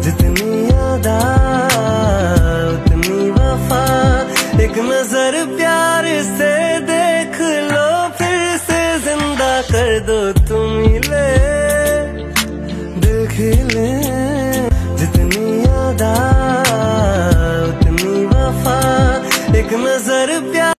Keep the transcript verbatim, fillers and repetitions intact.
जितनी यादा उतनी वफा, एक नजर प्यार से देख लो, फिर से जिंदा कर दो तुम ले दिल खिले। जितनी यादा उतनी वफा, एक नजर प्यार